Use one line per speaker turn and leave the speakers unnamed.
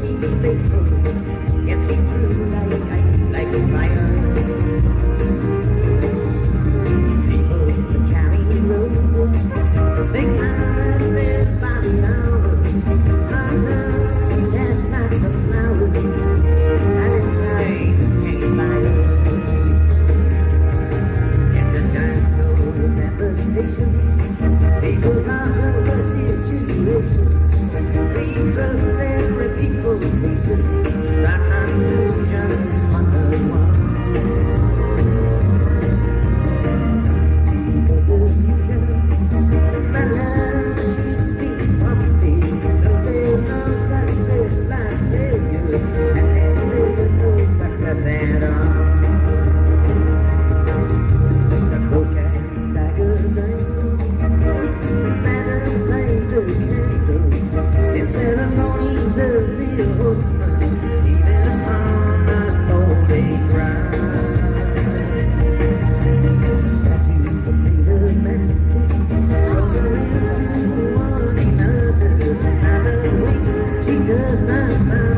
she's faithful, yet she's true like ice, like fire. People that carry roses, they promises by the hour. Her love, she lasts like a flower. Valentine's can't buy her. In the dance floors at the stations, people talk of her situation. Read books and repeat quotations, write conclusions on the wall. Some speak of the future, but love, she speaks softly. Knows there's no success like failure, and then there's no success at all. The cloak and dagger dangle, madams light the candles in ceremonies of the horseman, even upon most holy ground. Statues are made of matchsticks, roll into one another. Out of weights she does not mind.